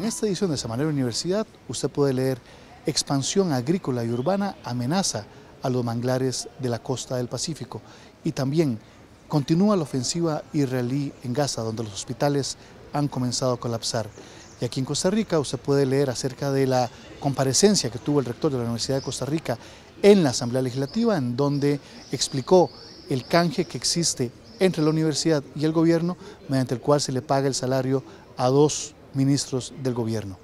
En esta edición de Semanario Universidad usted puede leer: expansión agrícola y urbana amenaza a los manglares de la costa del Pacífico, y también continúa la ofensiva israelí en Gaza, donde los hospitales han comenzado a colapsar. Y aquí en Costa Rica usted puede leer acerca de la comparecencia que tuvo el rector de la Universidad de Costa Rica en la Asamblea Legislativa, en donde explicó el canje que existe entre la universidad y el gobierno, mediante el cual se le paga el salario a 2 ministros del gobierno.